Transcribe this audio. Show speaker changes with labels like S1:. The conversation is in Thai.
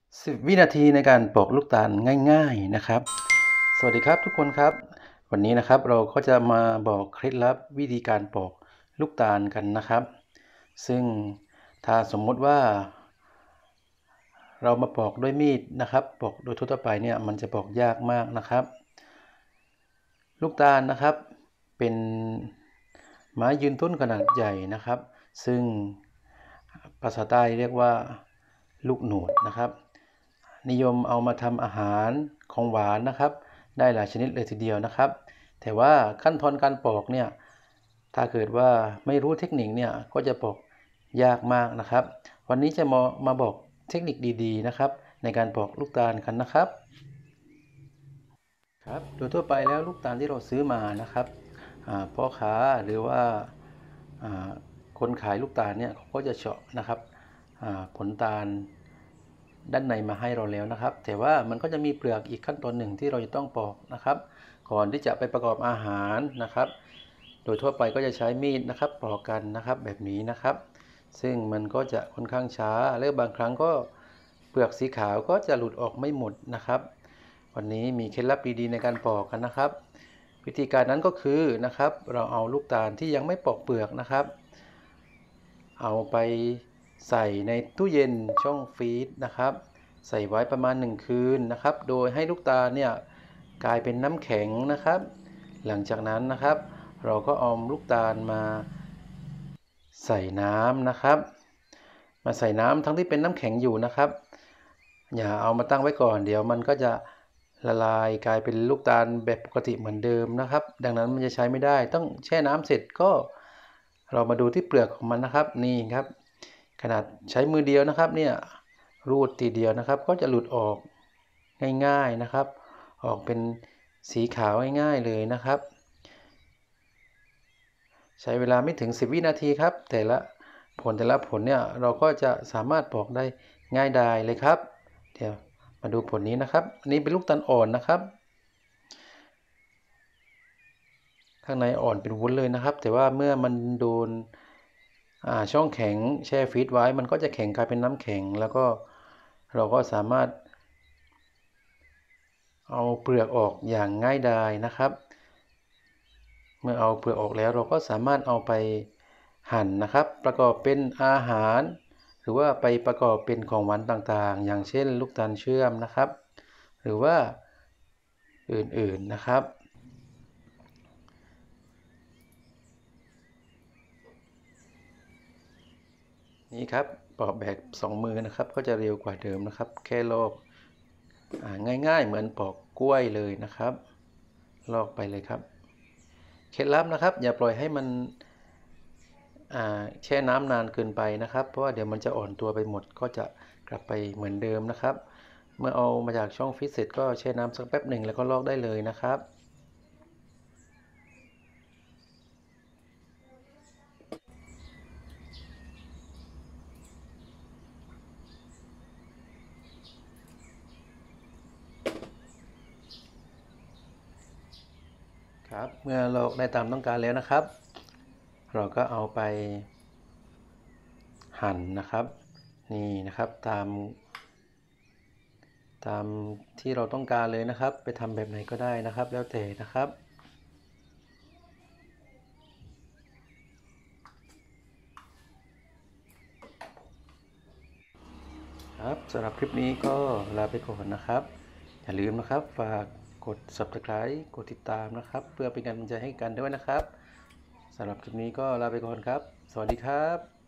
S1: 10วินาทีในการปอกลูกตาลง่ายๆนะครับสวัสดีครับทุกคนครับวันนี้นะครับเราก็จะมาบอกเคล็ดลับวิธีการปอกลูกตาลกันนะครับซึ่งถ้าสมมุติว่าเรามาปอกด้วยมีดนะครับปอกโดยทั่วไปเนี่ยมันจะปอกยากมากนะครับลูกตาลนะครับเป็นไม้ยืนต้นขนาดใหญ่นะครับซึ่งภาษาใต้เรียกว่าลูกหนวดนะครับนิยมเอามาทำอาหารของหวานนะครับได้หลายชนิดเลยทีเดียวนะครับแต่ว่าขั้นตอนการปอกเนี่ยถ้าเกิดว่าไม่รู้เทคนิคเนี่ยก็จะปอกยากมากนะครับวันนี้จะมาบอกเทคนิคดีๆนะครับในการปอกลูกตาลกันนะครับ ครับโดยทั่วไปแล้วลูกตาลที่เราซื้อมานะครับพ่อค้าหรือว่าคนขายลูกตาลเนี่ยเขาก็จะเฉาะนะครับผลตาลด้านในมาให้เราแล้วนะครับแต่ว่ามันก็จะมีเปลือกอีกขั้นตอนหนึ่งที่เราจะต้องปอกนะครับก่อนที่จะไปประกอบอาหารนะครับโดยทั่วไปก็จะใช้มีดนะครับปอกกันนะครับแบบนี้นะครับซึ่งมันก็จะค่อนข้างช้าและบางครั้งก็เปลือกสีขาวก็จะหลุดออกไม่หมดนะครับวันนี้มีเคล็ดลับดีๆในการปอกกันนะครับวิธีการนั้นก็คือนะครับเราเอาลูกตาลที่ยังไม่ปอกเปลือกนะครับเอาไปใส่ในตู้เย็นช่องฟรีซนะครับใส่ไว้ประมาณ1คืนนะครับโดยให้ลูกตาลเนี่ยกลายเป็นน้ำแข็งนะครับหลังจากนั้นนะครับเราก็เอาลูกตาลมาใส่น้ำนะครับมาใส่น้ำทั้งที่เป็นน้ำแข็งอยู่นะครับอย่าเอามาตั้งไว้ก่อนเดี๋ยวมันก็จะละลายกลายเป็นลูกตาลแบบปกติเหมือนเดิมนะครับดังนั้นมันจะใช้ไม่ได้ต้องแช่น้ำเสร็จก็เรามาดูที่เปลือกของมันนะครับนี่ครับขนาดใช้มือเดียวนะครับเนี่ยรูดทีเดียวนะครับก็จะหลุดออกง่ายๆนะครับออกเป็นสีขาวง่ายๆเลยนะครับใช้เวลาไม่ถึง10วินาทีครับแต่ละผลเนี่ยเราก็จะสามารถปอกได้ง่ายดายเลยครับเดี๋ยวมาดูผลนี้นะครับอันนี้เป็นลูกตาลอ่อนนะครับข้างในอ่อนเป็นวุ้นเลยนะครับแต่ว่าเมื่อมันโดนช่องแข็งแช่ฟรีซไว้มันก็จะแข็งกลายเป็นน้ำแข็งแล้วก็เราก็สามารถเอาเปลือกออกอย่างง่ายดายนะครับเมื่อเอาเปลือกออกแล้วเราก็สามารถเอาไปหั่นนะครับประกอบเป็นอาหารหรือว่าไปประกอบเป็นของหวานต่างๆอย่างเช่นลูกตาลเชื่อมนะครับหรือว่าอื่นๆนะครับนี่ครับปอกแบบ2มือนะครับก็จะเร็วกว่าเดิมนะครับแค่ลอกง่ายๆเหมือนปอกกล้วยเลยนะครับลอกไปเลยครับเคล็ดลับนะครับอย่าปล่อยให้มันแช่น้ำนานเกินไปนะครับเพราะว่าเดี๋ยวมันจะอ่อนตัวไปหมดก็จะกลับไปเหมือนเดิมนะครับเมื่อเอามาจากช่องฟรีซเสร็จก็แช่น้ำสักแป๊บหนึ่งแล้วก็ลอกได้เลยนะครับครับเมื่อลอกได้ตามต้องการแล้วนะครับเราก็เอาไปหั่นนะครับนี่นะครับตามที่เราต้องการเลยนะครับไปทำแบบไหนก็ได้นะครับแล้วแต่นะครับครับสำหรับคลิปนี้ก็ลาไปก่อนนะครับอย่าลืมนะครับฝากกด Subscribe กดติดตามนะครับเพื่อเป็นกำลังใจให้กันด้วยนะครับสำหรับคลิปนี้ก็ลาไปก่อนครับสวัสดีครับ